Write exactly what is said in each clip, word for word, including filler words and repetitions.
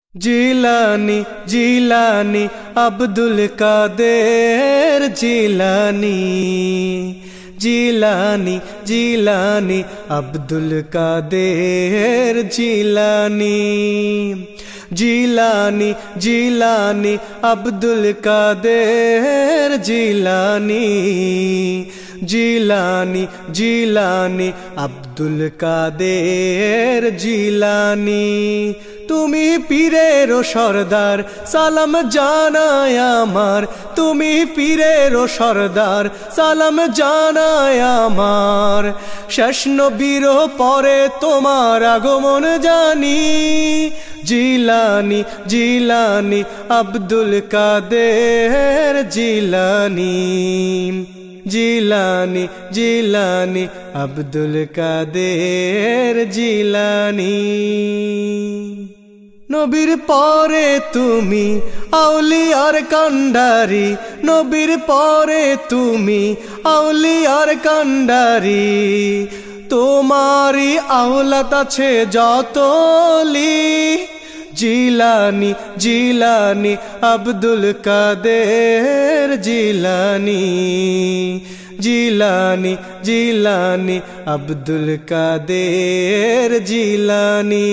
জিলানি জিলানি আব্দুল কাদের জিলানি জিলানি জিলানি আব্দুল কাদের জিলানি জিলানি জিলানি আব্দুল কাদের জিলানি জিলানি জিলানি আব্দুল কাদের জিলানি তুমি পীরের সরদার সালাম জানাই আমার তুমি পীরের সরদার সালাম জানাই আমার শেষ নবীর পরে তোমার আগমন জানি জিলানি জিলানি আব্দুল কাদের জিলানি জিলানি জিলানি আব্দুল কাদের জিলানি নবীর পরে তুমি আউলিয়ার কান্ডারি নবীর পরে তুমি আউলিয়ার কান্ডারি তোমারি আওলাদ আছে যতলি জিলানি জিলানি আব্দুল কাদের জিলানি জিলানি জিলানি আব্দুল কাদের জিলানি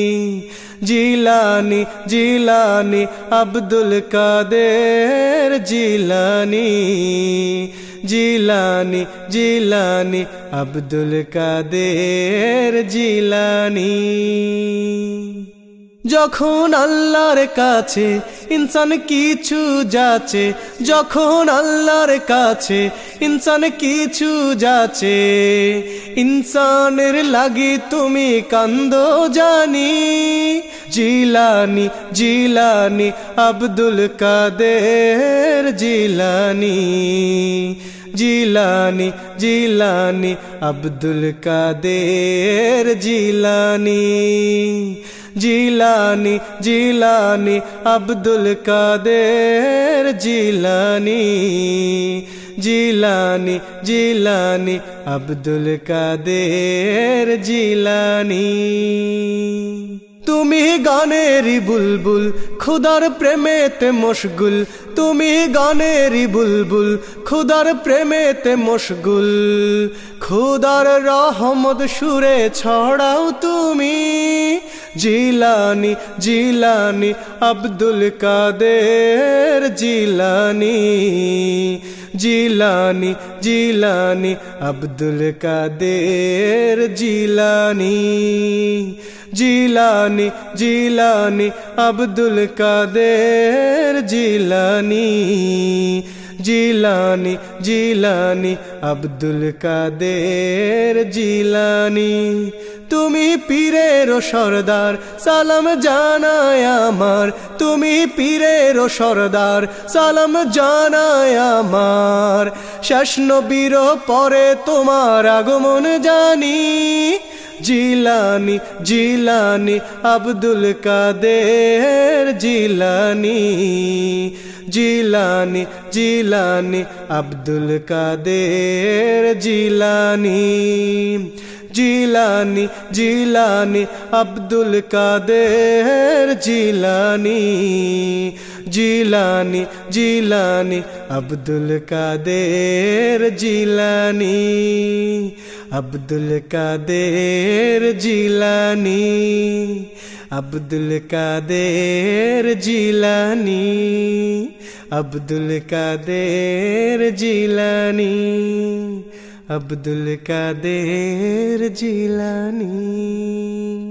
জিলানি জিলানি আব্দুল কাদের জিলানি জিলানি জিলানি আব্দুল কাদের জিলানি যখন আল্লাহর কাছে ইনসান কিছু যাচ্ছে যখন আল্লাহর কাছে ইনসান কিছু যাচ্ছে ইনসানের লাগি তুমি কান্দো জানি জিলানি জিলানি আব্দুল কাদের জিলানি জিলানি জিলানি আব্দুল কাদের জিলানি জিলানি জিলানি আব্দুল কাদের জিলানি জিলানি জিলানি আব্দুল কাদের জিলানি তুমি গানেরি বুলবুল খুদার প্রেমেতে মশগুল তুমি গানেরি বুলবুল খুদার প্রেমেতে মশগুল খুদার রহমত সুরে ছড়াও তুমি জিলানি জিলানি আব্দুল কাদের জিলানি জিলানি জিলানি আব্দুল কাদের জিলানি জিলানি জিলানি আব্দুল কাদের জিলানি জিলানি জিলানি আব্দুল কাদের জিলানি তুমি পীরের সরদার সালাম জানাই আমার তুমি পীরের সরদার সালাম জানাই আমার শেষ নবীর পরে তোমার আগমন জানি জিলানি জিলানি আব্দুল কাদের জিলানি জিলানি জিলানি আব্দুল কাদের জিলানি জিলানি জিলানি আব্দুল কাদের জিলানি জিলানি জিলানি আব্দুল কাদের জিলানি আব্দুল কাদের জিলানি আব্দুল কাদের জিলানি আব্দুল কাদের জিলানি আব্দুল কাদের জিলানি।